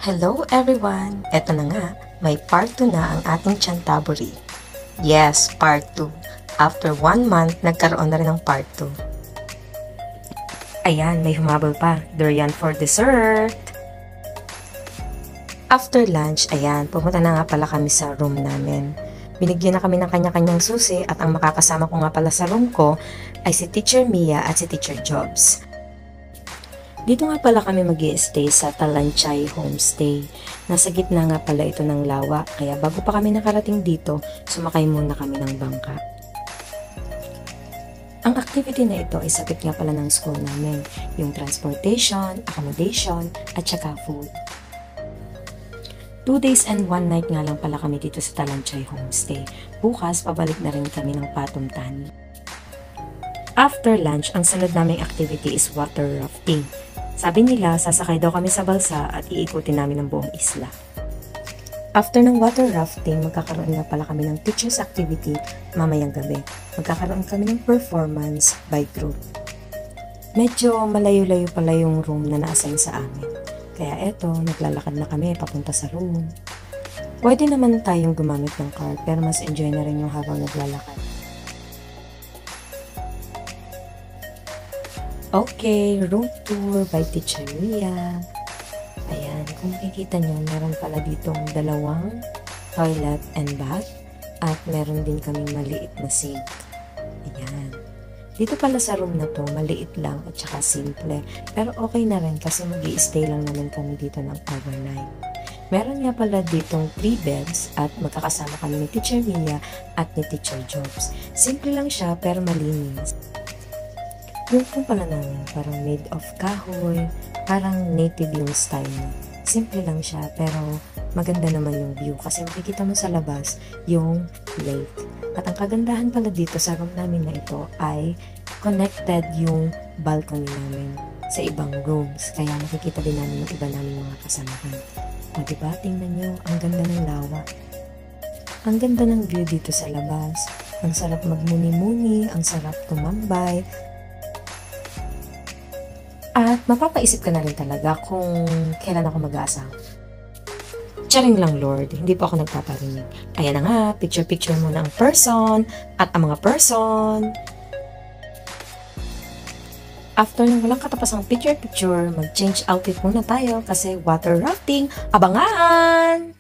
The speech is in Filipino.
Hello everyone! Eto na nga, may part 2 na ang ating Chantaburi. Yes, part 2. After 1 month, nagkaroon na rin ng part 2. Ayan, may humabol pa. Durian for dessert! After lunch, ayan, pumunta na nga pala kami sa room namin. Binigyan na kami ng kanya-kanyang susi at ang makakasama ko nga pala sa room ko ay si Teacher Mia at si Teacher Jobs. Dito nga pala kami mag-i-stay sa Talanchay Homestay. Nasa gitna nga pala ito ng lawa, kaya bago pa kami nakarating dito, sumakay muna kami ng bangka. Ang activity na ito ay sakit nga pala ng school namin, yung transportation, accommodation, at saka food. 2 days and 1 night nga lang pala kami dito sa Talanchay Homestay. Bukas, pabalik na rin kami ng Patum Thani. After lunch, ang sunod naming activity is water rafting. Sabi nila, sasakay daw kami sa balsa at iikutin namin ang buong isla. After ng water rafting, magkakaroon nga pala kami ng teachers activity mamayang gabi. Magkakaroon kami ng performance by group. Medyo malayo-layo pala yung room na na-assign sa amin. Kaya eto, naglalakad na kami papunta sa room. Pwede naman tayong gumamit ng car, pero mas enjoy na rin yung habang naglalakad. Okay, room tour by Teacher Mia. Ayan, kung makikita nyo, meron pala ditong 2 toilet and bath at meron din kaming maliit na sink. Ayan. Dito pala sa room na to, maliit lang at saka simple. Pero okay na rin kasi mag-i-stay lang naman kami dito ng overnight. Meron nga pala ditong 3 beds at magkakasama kami ni Teacher Mia at ni Teacher Jobs. Simple lang siya pero malinis. Yung room pala namin, parang made of kahoy, parang native yung style niya. Simple lang siya, pero maganda naman yung view kasi makikita mo sa labas yung lake. At ang kagandahan pala dito sa room namin na ito ay connected yung balcony namin sa ibang rooms. Kaya makikita din namin yung iba namin mga kasamahan. O diba, tingnan nyo, ang ganda ng lawa. Ang ganda ng view dito sa labas. Ang sarap magmuni-muni, ang sarap tumambay. At mapapaisip ka na rin talaga kung kailan ako mag-aasawa. Charing lang, Lord. Hindi po ako nagpaparinig. Kaya na nga, picture-picture muna ang person at ang mga person. After ng walang katapasang picture-picture, mag-change outfit muna tayo kasi water rafting. Abangan!